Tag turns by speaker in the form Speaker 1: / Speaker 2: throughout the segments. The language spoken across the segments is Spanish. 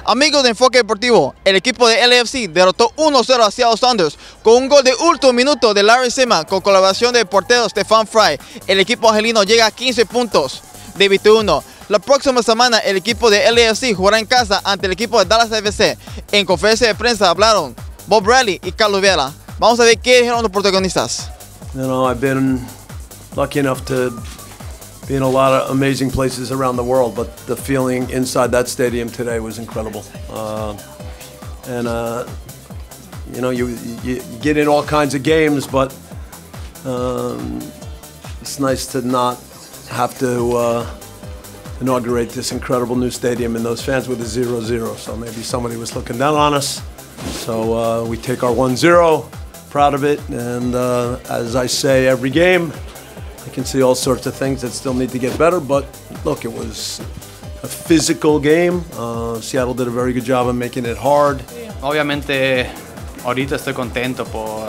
Speaker 1: Amigos de Enfoque Deportivo, el equipo de LAFC derrotó 1-0 a Seattle Sounders con un gol de último minuto de Larry Seaman con colaboración del portero Stefan Fry. El equipo angelino llega a 15 puntos de 21. La próxima semana el equipo de LAFC jugará en casa ante el equipo de Dallas FC. En conferencia de prensa hablaron Bob Bradley y Carlos Vela. Vamos a ver qué dijeron los protagonistas.
Speaker 2: You know, I've been lucky enough to be in a lot of amazing places around the world, but the feeling inside that stadium today was incredible. You know, you get in all kinds of games, but it's nice to not have to inaugurate this incredible new stadium and those fans with a 0-0. So maybe somebody was looking down on us. So we take our 1-0, proud of it, and as I say every game, I can see all sorts of things that still need to get better, but look, it was a physical game. Seattle did a very good job of making it hard.
Speaker 3: Obviamente, ahorita estoy contento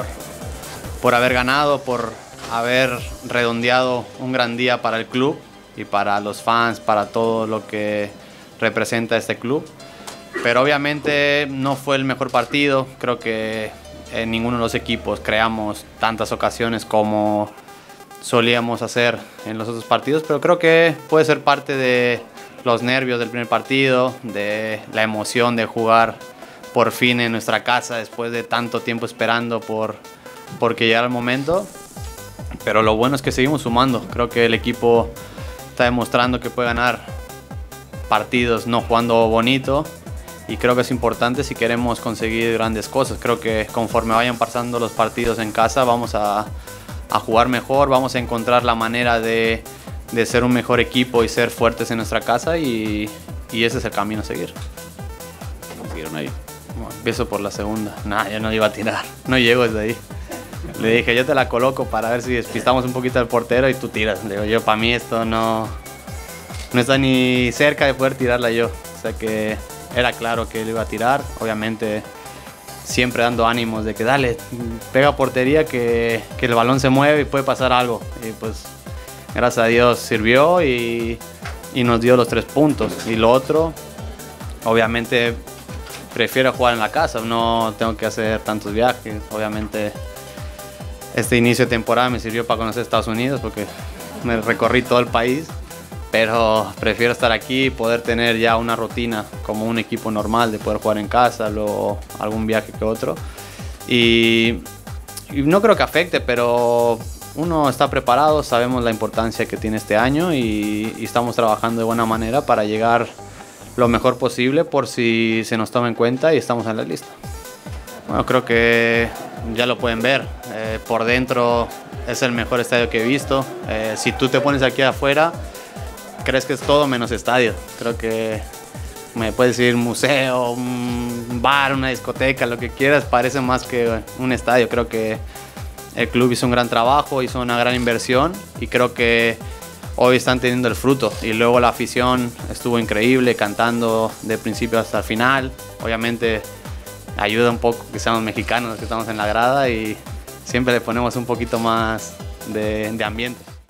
Speaker 3: por haber ganado, por haber redondeado un gran día para el club y para los fans, para todo lo que representa este club. Pero obviamente no fue el mejor partido. Creo que en ninguno de los equipos creamos tantas ocasiones como solíamos hacer en los otros partidos, pero creo que puede ser parte de los nervios del primer partido, de la emoción de jugar por fin en nuestra casa después de tanto tiempo esperando porque llegara el momento. Pero lo bueno es que seguimos sumando. Creo que el equipo está demostrando que puede ganar partidos no jugando bonito, y creo que es importante si queremos conseguir grandes cosas. Creo que conforme vayan pasando los partidos en casa vamos a jugar mejor, vamos a encontrar la manera de ser un mejor equipo y ser fuertes en nuestra casa, y ese es el camino a seguir. ¿Cómo siguieron ahí? Bueno, empiezo por la segunda. Nah, yo no iba a tirar, no llego desde ahí. Le dije, yo te la coloco para ver si despistamos un poquito al portero y tú tiras. Le digo, yo para mí esto no está ni cerca de poder tirarla yo. O sea que era claro que él iba a tirar, obviamente siempre dando ánimos de que dale, pega a portería, que el balón se mueve y puede pasar algo. Y pues gracias a Dios sirvió y nos dio los 3 puntos. Y lo otro, obviamente prefiero jugar en la casa, no tengo que hacer tantos viajes. Obviamente este inicio de temporada me sirvió para conocer Estados Unidos porque me recorrí todo el país, pero prefiero estar aquí y poder tener ya una rutina como un equipo normal, de poder jugar en casa, luego algún viaje que otro. Y no creo que afecte, pero uno está preparado, sabemos la importancia que tiene este año y estamos trabajando de buena manera para llegar lo mejor posible por si se nos toma en cuenta y estamos en la lista. Bueno, creo que ya lo pueden ver, por dentro es el mejor estadio que he visto. Si tú te pones aquí afuera, crees que es todo menos estadio. Creo que me puedes decir museo, un bar, una discoteca, lo que quieras, parece más que un estadio. Creo que el club hizo un gran trabajo, hizo una gran inversión y creo que hoy están teniendo el fruto. Y luego la afición estuvo increíble, cantando de principio hasta el final. Obviamente ayuda un poco que seamos mexicanos los que estamos en la grada y siempre le ponemos un poquito más de ambiente.